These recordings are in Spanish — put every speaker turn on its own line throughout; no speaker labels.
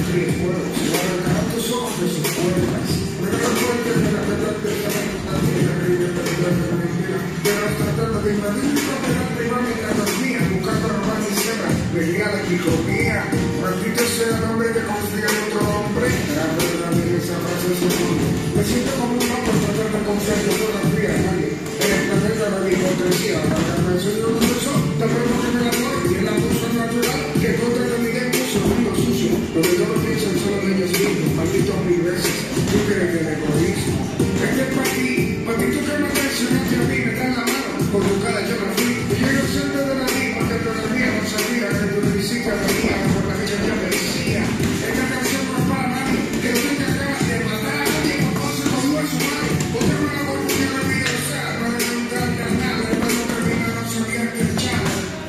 fríes fuegos, arrancarán tus ojos de sus puertas. Tratando de invadir mi propiedad privada mientras dormía, buscando robar mi cebra, venía la quicomía. Maldito sea el hombre que confía en otro hombre. La verdad de esa frase es un mundo. Me siento como un loco por tratar de confiar que no confía en nadie. En el planeta de la hipocresía, para que me soy orgulloso, también porque me enamoro y el abuso natural que contra la vida impuso el mundo sucio, donde todos piensan solo en ellos mismos, malditos mil veces. ¿Tú crees que el egoísmo? Este es para ti, maldito que me traicionaste a mí, me dan la mano. Por tu cara yo me fui, y yo inocente de la vida, porque todavía no sabía que tu visita venía por la que yo ya merecía. Esta canción no es para nadie, que no tenga ganas de matar a nadie, por cosas como es su madre. Ponerme la oportunidad de vida, o sea, no le preguntar a nada, cuando termina no sabía que echar.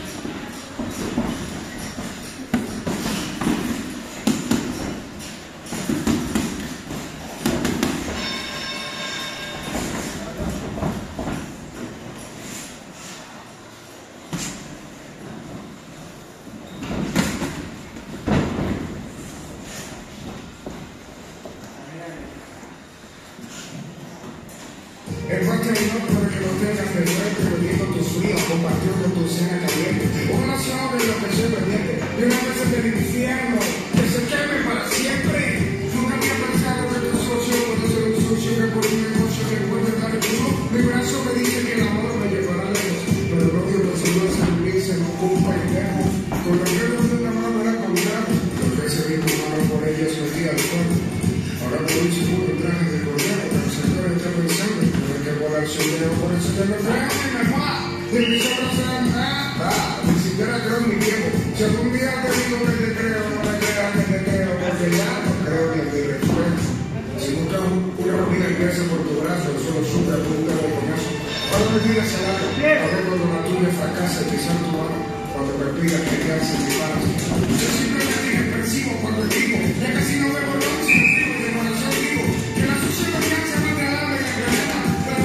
El más terminó para que no tengas de muerte, bebiendo tus fríos, compartiendo tu cena caliente. Una nación de lo que soy pendiente, y una vez del infierno, que se queme para siempre. Nunca había pensado que tu socio puede ser un socio que por un negocio que puede dar el uso. Mi brazo me dice que el amor me llevará lejos, pero el odio decidió servirse como un pendejo. Con los dedos de una mano era colgado, porque ese mismo mano por ella se metía al cuerpo. Ahora por un seguro traje de cordero, pero se debe estar pensando. Volar su dedo por eso te lo traigo y me va. Y mis obras serán nada. Ni siquiera creo en mi tiempo. Si algún día te digo que te creo, no me creas que te creo, porque ya no creo ni en mi respuesta. Si nunca una hormiga ingresa por tu brazo, solo sufre por un dedo coñazo. Cuando me digas el algo, a ver cuando la tuya fracasa y pisar tu mano, cuando me pidas que te hace mi mano. Yo siempre me dije expresivo cuando digo, ya casi no veo el once, de corazón digo, que la sucia confianza más agradable que la granada.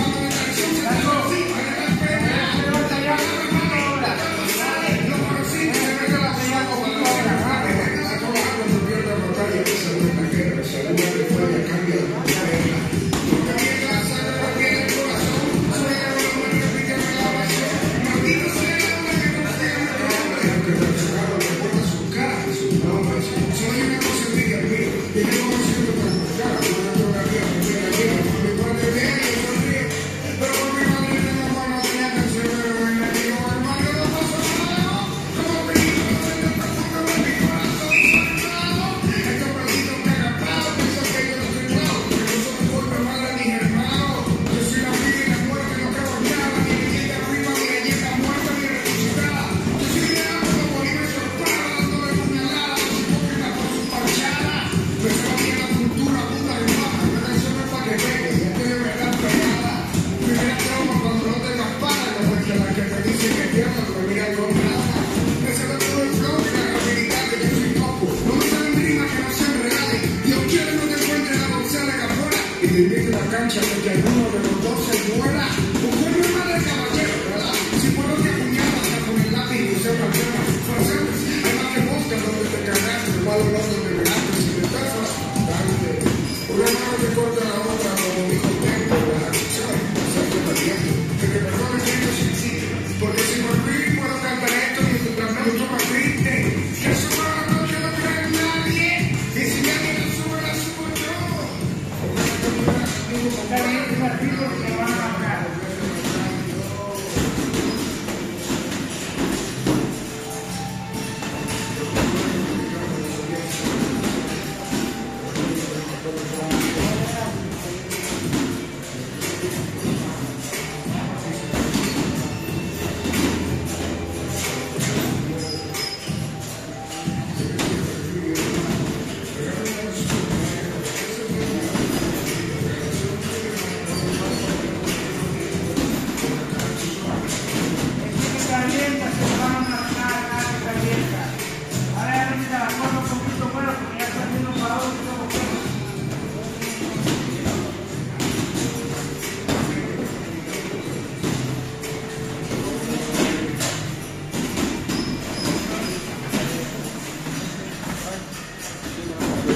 Porque alguno de los dos se muera. Mujer no es madre caballero, ¿verdad? Si puedo que apuñala hasta con el lápiz y usted mantiene farsantes. Hay más que bosques donde te cagaste, igual los donde me gaste. Si te estás bastante, una mano te corta la otra, como dijo el tiempo, la acción, hacerte valiente. Que te perdone que yo sin sí, porque si por fin puedo cantar esto y tu mucho más triste. Que suba la noche no cree nadie, y si nadie lo sube, la subo yo. Está bien, es arriba que van a bajar.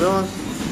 2.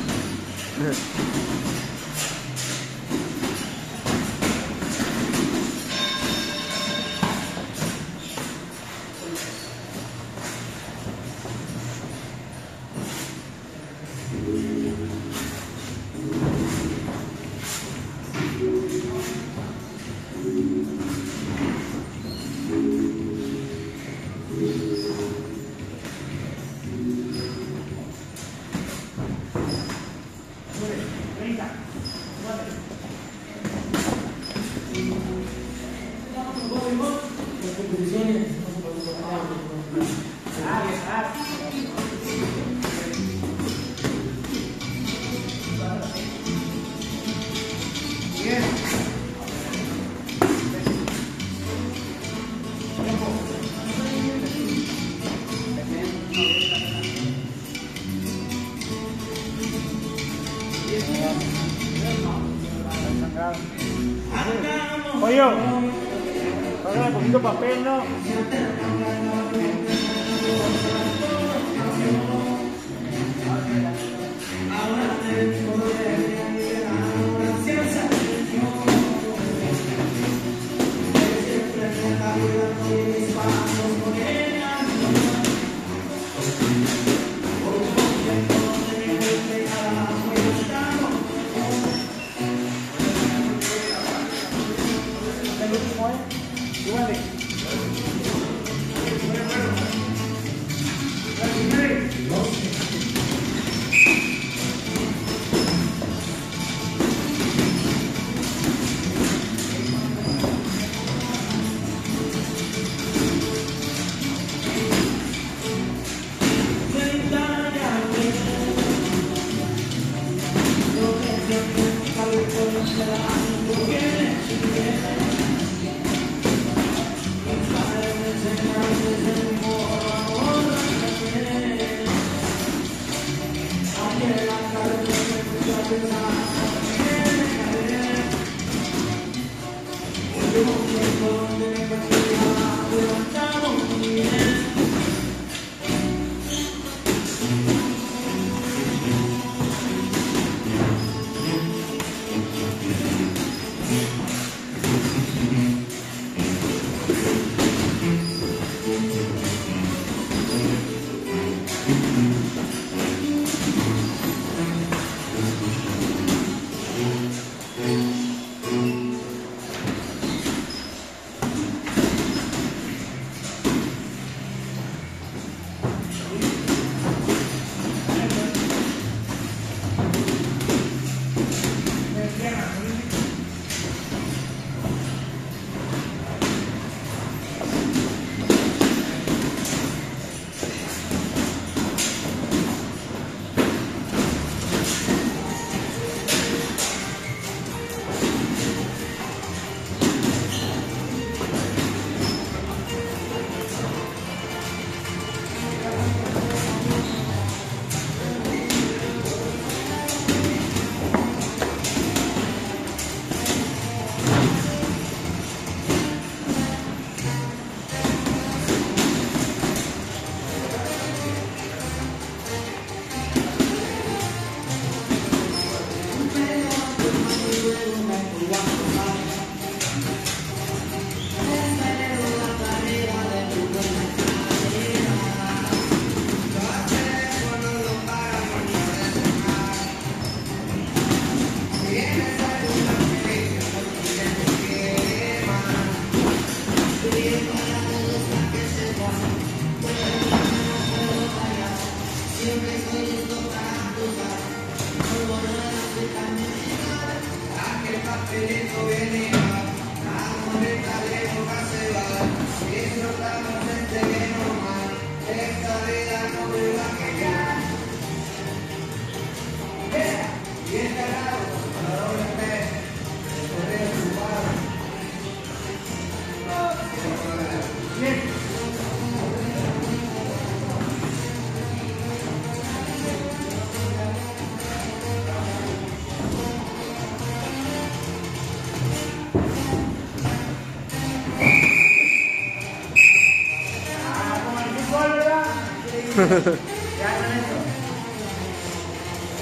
Pollo, póngale un poquito de papel, ¿no?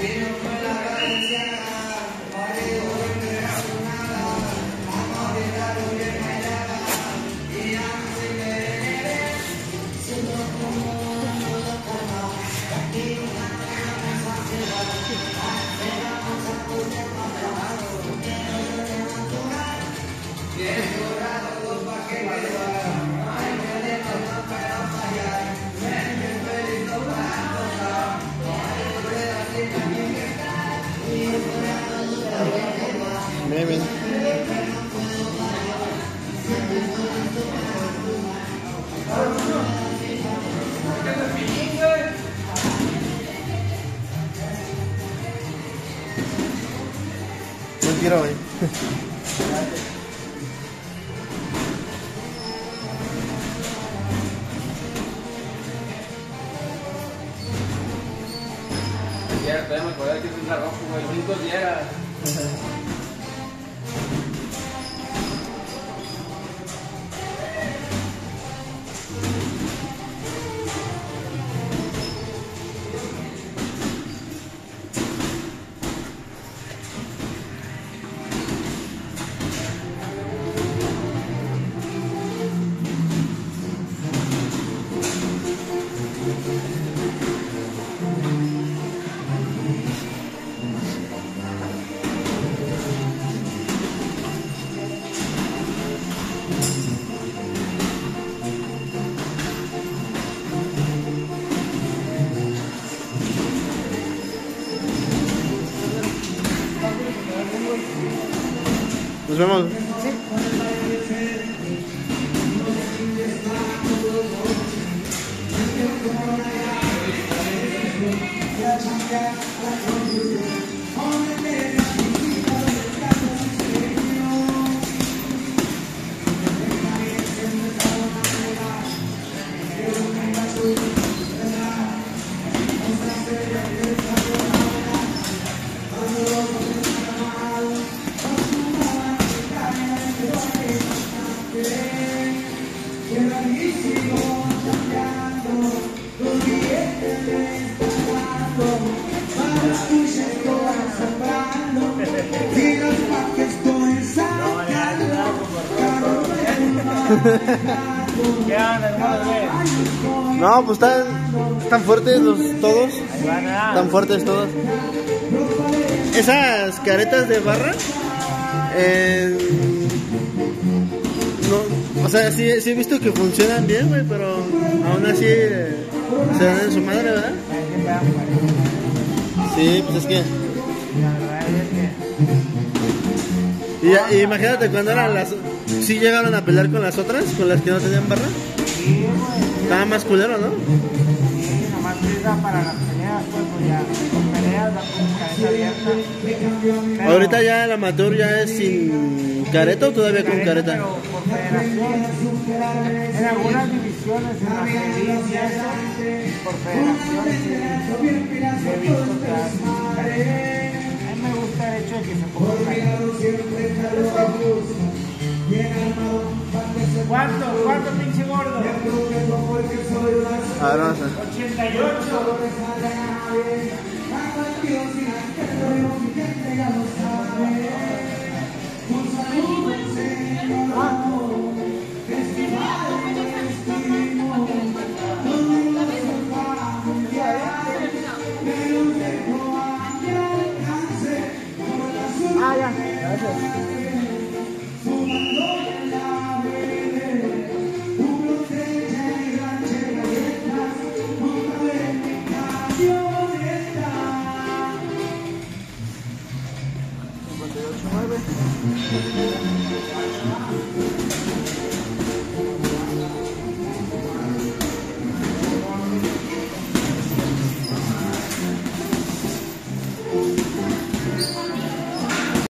Ven. No quiero, güey.
Ya, todavía me acordé que es un rojo, güey. 5 días.
Nos vemos.
¿Qué onda, hermano?
No, pues están fuertes todos.
Ahí van a...
Están fuertes todos. Esas caretas de barra, no, o sea, sí he visto que funcionan bien, güey, pero aún así se dan en su madre, ¿verdad? Sí, pues es que...
La verdad es que...
Y imagínate cuando eran sí llegaron a pelear con las otras, con las que no tenían barra.
Sí, güey.
Estaba más culero, ¿no?
Sí, nomás pisa para las peleas, pues ya. Con peleas, la cabeza abierta. Pero,
Ahorita ya el amateur ya es sin careta o todavía con careta.
Pero por federación. En algunas divisiones, en las series y eso, por federación, sí, he visto que hacen careta. A mí me gusta el hecho de que se ponga careta. ¿Cuánto pinche gordo?
A ver, vamos a ver.
88. Ah, ya. Gracias.